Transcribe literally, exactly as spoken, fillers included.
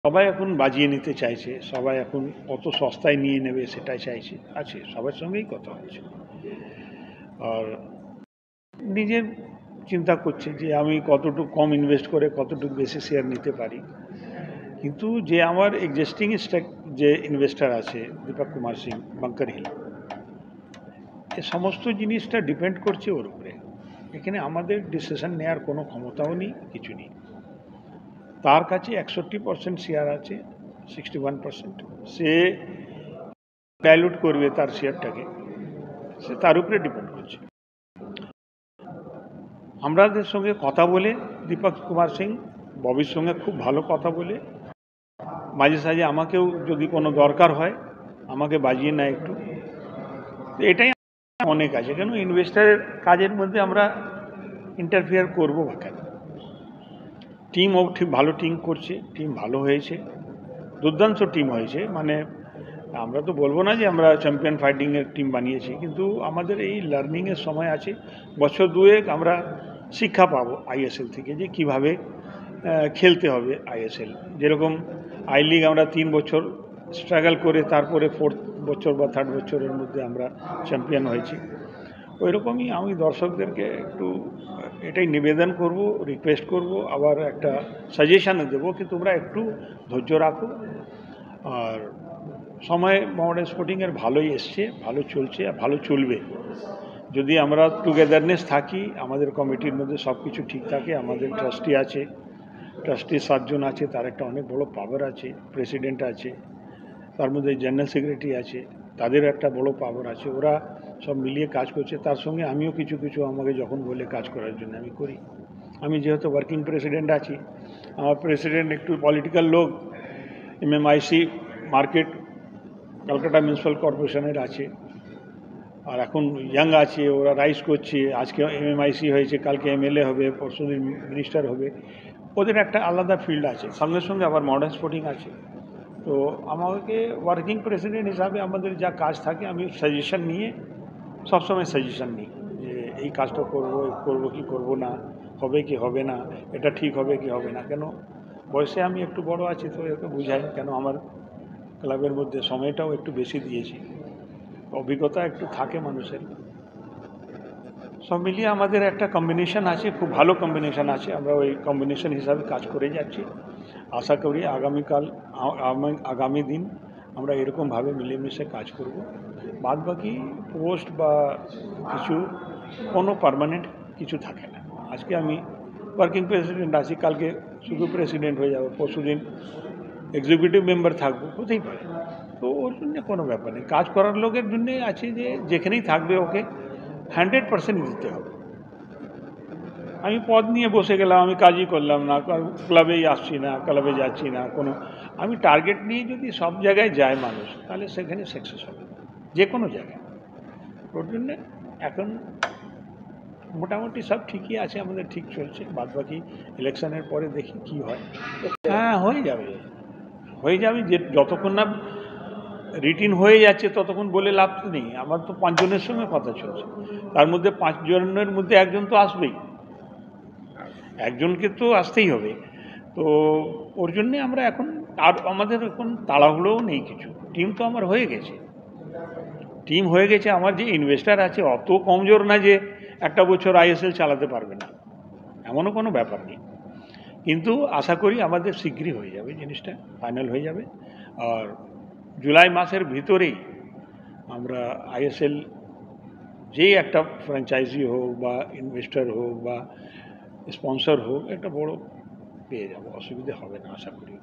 সবাই এখন বাজিয়ে নিতে চাইছে, সবাই এখন কত সস্তায় নিয়ে নেবে সেটাই চাইছে, আছে সবার সঙ্গেই কথা হচ্ছে। আর নিজের চিন্তা করছে যে আমি কতটুকু কম ইনভেস্ট করে কতটুকু বেশি শেয়ার নিতে পারি। কিন্তু যে আমার এক্সিস্টিং স্টক যে ইনভেস্টার আছে দীপক কুমার সিং বাঙ্কার হিল, এ সমস্ত জিনিসটা ডিপেন্ড করছে ওর উপরে। এখানে আমাদের ডিসিশন নেওয়ার কোনো ক্ষমতাও নেই, কিছু নেই। তার কাছে একষট্টি পার্সেন্ট শেয়ার আছে, সিক্সটি ওয়ান পার্সেন্ট সে ডাইলুট করবে তার শেয়ারটাকে, সে তার উপরে ডিপেন্ড করছে। আমাদের সঙ্গে কথা বলে দীপক কুমার সিং ববির সঙ্গে খুব ভালো কথা বলে মাঝে সাঝে আমাকেও যদি কোনো দরকার হয় আমাকে বাজিয়ে নেয় একটু। এটাই অনেক আছে, কেন ইনভেস্টারের কাজের মধ্যে আমরা ইন্টারফেয়ার করবো বা কেন? টিমও ঠিক ভালো টিম করছে, টিম ভালো হয়েছে, দুর্দান্ত টিম হয়েছে। মানে আমরা তো বলবো না যে আমরা চ্যাম্পিয়ন ফাইটিংয়ের টিম বানিয়েছি, কিন্তু আমাদের এই লার্নিংয়ের সময় আছে, বছর দুয়েক আমরা শিক্ষা পাবো আইএসএল থেকে যে কিভাবে খেলতে হবে আইএসএল। যেরকম আই লিগ আমরা তিন বছর স্ট্রাগল করে তারপরে ফোর্থ বছর বা থার্ড বছরের মধ্যে আমরা চ্যাম্পিয়ন হয়েছি। ওই রকমই আমি দর্শকদেরকে একটু এটাই নিবেদন করব, রিকোয়েস্ট করব, আবার একটা সাজেশানও দেবো কি তোমরা একটু ধৈর্য রাখো। আর সময় মোহামেডান স্পোর্টিংয়ের ভালোই এসছে, ভালো চলছে, ভালো চলবে যদি আমরা টুগেদারনেস থাকি, আমাদের কমিটির মধ্যে সব কিছু ঠিক থাকে। আমাদের ট্রাস্টি আছে, ট্রাস্টি সাতজন আছে, তার একটা অনেক বড় পাওয়ার আছে, প্রেসিডেন্ট আছে, তার মধ্যে জেনারেল সেক্রেটারি আছে, তাদের একটা বড় পাওয়ার আছে। ওরা সব মিলিয়ে কাজ করছে, তার সঙ্গে আমিও কিছু কিছু আমাকে যখন বলে কাজ করার জন্য আমি করি। আমি যেহেতু ওয়ার্কিং প্রেসিডেন্ট আছি, আমার প্রেসিডেন্ট একটু পলিটিক্যাল লোক, এমএমআইসি মার্কেট কলকাতা মিউনিসিপ্যাল কর্পোরেশনের আছে, আর এখন ইয়াং আছে, ওরা রাইজ করছে। আজকে এমএমআইসি হয়েছে, কালকে এমএলএ হবে, পরশুদিন মিনিস্টার হবে। ওদের একটা আলাদা ফিল্ড আছে, সঙ্গে সঙ্গে আবার মডার্ন স্পোর্টিং আছে। তো আমাকে ওয়ার্কিং প্রেসিডেন্ট হিসাবে আমাদের যা কাজ থাকে আমি সাজেশন নিয়ে সবসময় সাজেশন নিই যে এই কাজটা করবো করবো কি করবো না, হবে কি হবে না, এটা ঠিক হবে কি হবে না। কেন বয়সে আমি একটু বড় আছি, তো একে বুঝাই, কেন আমার ক্লাবের মধ্যে সময়টাও একটু বেশি দিয়েছি, অভিজ্ঞতা একটু থাকে মানুষের। সব মিলিয়ে আমাদের একটা কম্বিনেশন আছে, খুব ভালো কম্বিনেশন আছে, আমরা ওই কম্বিনেশন হিসাবে কাজ করে যাচ্ছি। আশা করি আগামীকাল আগামী দিন আমরা এরকমভাবে মিলেমিশে কাজ করব। বাদ বাকি পোস্ট বা কিছু কোনো পার্মানেন্ট কিছু থাকে না। আজকে আমি ওয়ার্কিং প্রেসিডেন্ট আছি, কালকে শুধু প্রেসিডেন্ট হয়ে যাবো, পরশুদিন এক্সিকিউটিভ মেম্বার থাকবো, হতেই পারে। তো ওর জন্য কোনো ব্যাপার নেই, কাজ করার লোকের জন্যে আছে যে যেখানেই থাকবে ওকে হান্ড্রেড পার্সেন্ট দিতে হবে। আমি পদ নিয়ে বসে গেলাম, আমি কাজই করলাম না, ক্লাবেই আসছি না, ক্লাবে যাচ্ছি না, কোনো আমি টার্গেট নিয়ে যদি সব জায়গায় যায় মানুষ, তাহলে সেখানে সাকসেস হবে যে কোনো জায়গায়। ওর জন্যে এখন মোটামুটি সব ঠিকই আছে, আমাদের ঠিক চলছে। বাদ বাকি ইলেকশনের পরে দেখি কি হয়। হ্যাঁ, হয়ে যাবে, হয়ে যাবে। যে যতক্ষণ না রিটিন হয়ে যাচ্ছে ততক্ষণ বলে লাভ তো নেই। আমার তো পাঁচজনের সঙ্গে কথা চলছে, তার মধ্যে পাঁচজনের মধ্যে একজন তো আসবেই, একজনকে তো আসতেই হবে। তো ওর জন্যে আমরা এখন আর আমাদের এখন তাড়াহুড়োও নেই কিছু, টিম তো আমার হয়ে গেছে, টিম হয়ে গেছে। আমার যে ইনভেস্টার আছে অত কমজোর না যে একটা বছর আইএসএল চালাতে পারবে না, এমনও কোনো ব্যাপার নেই। কিন্তু আশা করি আমাদের শীঘ্রই হয়ে যাবে, জিনিসটা ফাইনাল হয়ে যাবে। আর জুলাই মাসের ভিতরেই আমরা আইএসএল যেই একটা ফ্র্যাঞ্চাইজি হোক বা ইনভেস্টার হোক বা স্পন্সর হোক, একটা বড় পেয়ে যাবো, অসুবিধা হবে না আশা করি।